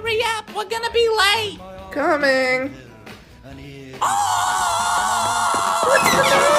Hurry up, we're gonna be late. Coming. Oh! What's the matter?